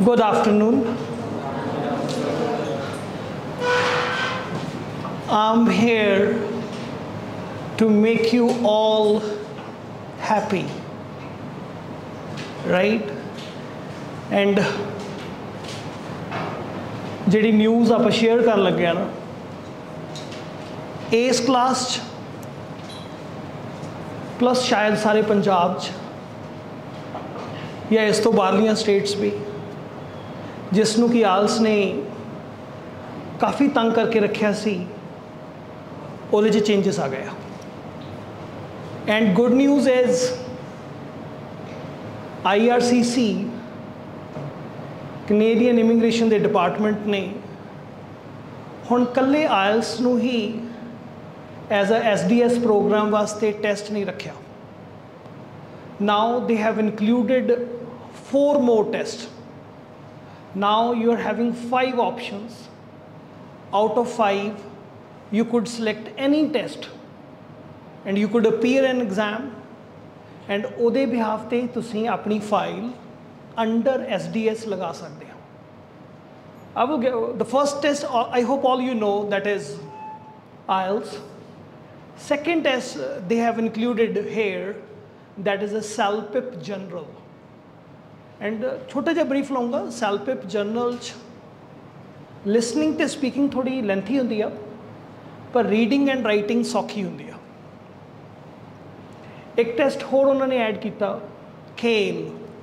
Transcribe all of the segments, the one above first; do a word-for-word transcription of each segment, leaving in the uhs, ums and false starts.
Good afternoon. I'm here to make you all happy, right? And ਜਿਹੜੀ news ਆਪਾਂ share ਕਰਨ ਲੱਗੇ ਆ ਨਾ ਇਸ ਕਲਾਸ 'ਚ ਪਲੱਸ ਸ਼ਾਇਦ ਸਾਰੇ ਪੰਜਾਬ 'ਚ ਜਾਂ ਇਸ ਤੋਂ ਬਾਹਰਲੀਆਂ ਸਟੇਟਸ ਵੀ ਜਿਸ ਨੂੰ ਕਿ ਆਲਸ ਨੇ ਕਾਫੀ ਤੰਗ ਕਰਕੇ ਰੱਖਿਆ ਸੀ ਉਹਦੇ 'ਚ ਚੇਂਜਸ ਆ ਗਏ and good news is I R C C Canadian immigration ਦੇ ਡਿਪਾਰਟਮੈਂਟ ਨੇ ਹੁਣ ਕੱਲੇ ਆਇਲਸ ਨੂੰ ਹੀ as a S D S program ਵਾਸਤੇ ਟੈਸਟ ਨਹੀਂ ਰੱਖਿਆ now they have included four more tests. Now you are having five options. Out of five, you could select any test and you could appear an exam and ode behalf te tusi apni file under S D S laga sakde ho. I will get the first test, I hope all you know, that is I E L T S. Second test they have included here, that is a CELPIP General. And छोटा जिहा brief लाऊंगा CELPIP general listening ते speaking थोड़ी lengthy होंदी आ पर reading and writing सौखी होंदी आ एक टेस्ट होर उन्होंने ऐड किया खेल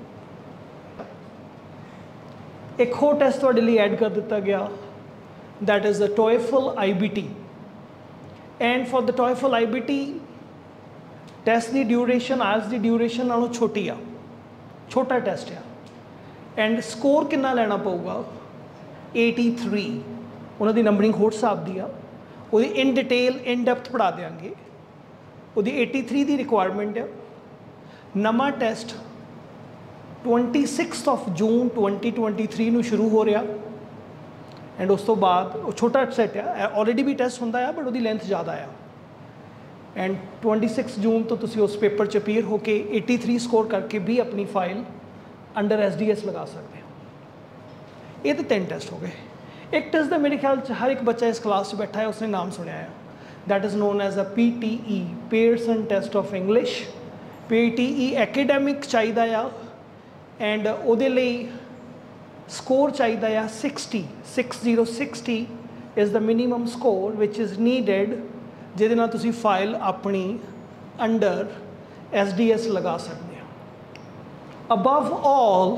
एक होर टेस्ट तुहाडे लई ऐड कर दिता गया that is the TOEFL I B T and for the TOEFL I B T test की ड्यूरेशन आयल्स की ड्यूरेशन नालों छोटी आ छोटा टेस्ट है एंड स्कोर कितना लेना पऊगा एटी थ्री उन्होंने नंबरिंग होर हिसाब दी आ वो इन डिटेल इन डेप्थ पढ़ा देंगे वो एटी थ्री की रिक्वायरमेंट है नवा test twenty six of June twenty twenty three में शुरू हो रहा एंड उस तो बाद छोटा सैट है ऑलरेडी भी टेस्ट होंदा है बट वो लेंथ ज़्यादा है एंड ट्वेंटी सिक्स जून तो तुसी उस पेपर च अपीयर होके एटी थ्री स्कोर करके भी अपनी file under S D S लगा सकते हो ये तो तीन टेस्ट हो गए एक टेस्ट का मेरे ख्याल से हर एक बच्चा इस क्लास में बैठा है उसने नाम सुनिया है that is known as a P T E Pearson test of English P T E academic चाहिए एंड ਉਹਦੇ ਲਈ स्कोर चाहिए sixty six zero sixty is the minimum score which is needed ਜਿਹਦੇ ਨਾਲ ਤੁਸੀਂ ਫਾਈਲ ਆਪਣੀ ਅੰਡਰ ਐਸ ਡੀ ਐਸ ਲਗਾ ਸਕਦੇ ਹੋ ਅਬਵ ਆਲ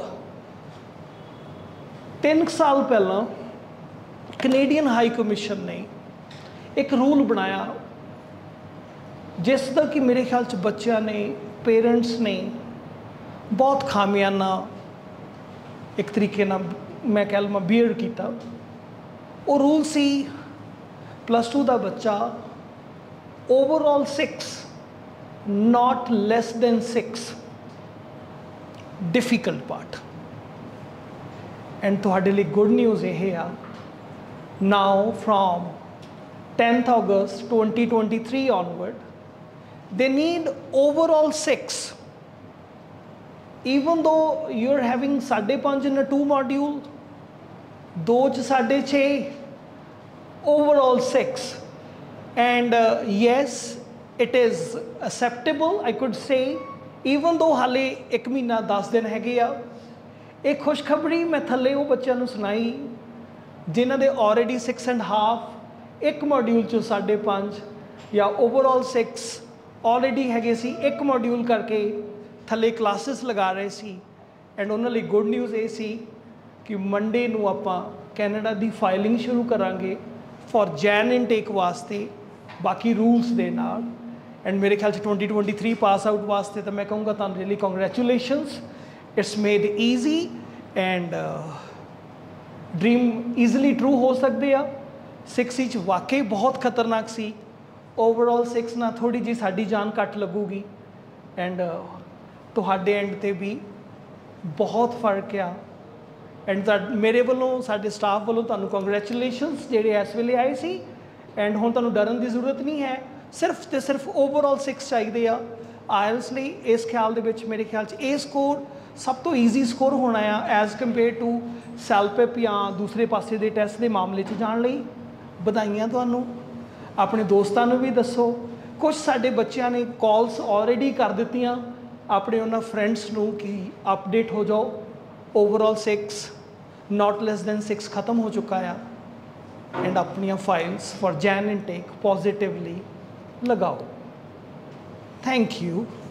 ਤਿੰਨ ਸਾਲ ਪਹਿਲਾਂ ਕੈਨੇਡੀਅਨ ਹਾਈ ਕਮਿਸ਼ਨ ਨੇ ਇੱਕ ਰੂਲ ਬਣਾਇਆ ਜਿਸ ਦਾ ਕਿ ਮੇਰੇ ਖਿਆਲ 'ਚ ਬੱਚਿਆਂ ਨੇ ਪੇਰੈਂਟਸ ਨੇ ਬਹੁਤ ਖਾਮਿਆਨਾ ਇੱਕ ਤਰੀਕੇ ਨਾਲ ਮੈਂ ਕਹਿ ਲਵਾਂ ਬੀਅਰ ਕੀਤਾ ਉਹ ਰੂਲ ਸੀ ਪਲੱਸ ਟੂ ਦਾ ਬੱਚਾ overall six, not less than six. Difficult part. And तुहाडे लिए good news ये है now from tenth August twenty twenty-three onward, they need overall six. Even though you're having साढ़े पाँच in a two module, दो च साढ़े छः, overall six. And uh, yes, it is acceptable, I could say, even though हाले एक महीना दस दिन है एक खुशखबरी मैं थले वो बच्चों को सुनाई जिन्हों ने ऑलरेडी सिक्स एंड हाफ एक मॉड्यूल चो साढ़े पाँच या ओवरऑल सिक्स ऑलरेडी है सी एक मॉड्यूल करके थले क्लासेस लगा रहे सी एंड उन्होंने गुड न्यूज़ ये सी कि मंडे नूं आपां कैनेडा की फाइलिंग शुरू करांगे फॉर जैन इनटेक वास्ते बाकी रूल्स दे नाल एंड मेरे ख्याल से twenty twenty three pass out वास्ते तो मैं कहूँगा तुहानूं really congratulations it's made easy and dream easily true हो सकते हैं सिक्स इच वाकई बहुत खतरनाक सी ओवरऑल सिक्स ना थोड़ी जी साड़ी जान घट लगूगी एंड तुहाडे एंड ते भी बहुत फर्क आ एंड मेरे वालों साडे स्टाफ वालों तुहानूं कॉन्ग्रेचुलेशनस जिहड़े इस वेले आए सी एंड हुण तुहानूं डरन की जरूरत नहीं है सिर्फ तो सिर्फ ओवरऑल सिक्स चाहिए आ आयल्स लई इस ख्याल दे विच मेरे ख्याल च ए स्कोर सब तो ईजी स्कोर होना है एज़ कंपेयर टू सैलपिप या दूसरे पासे के टैसट के मामले च जाण लई बधाइयां तुहानूं। अपने दोस्तों नूं भी दसो। कुछ साडे बच्चों ने कॉल्स ऑलरेडी कर दित्तियां अपने उन्होंने फ्रेंड्स नूं कि अपडेट हो जाओ, overall six not less than six खत्म हो चुका है एंड अपनियां files for Jan intake positively लगाओ। Thank you.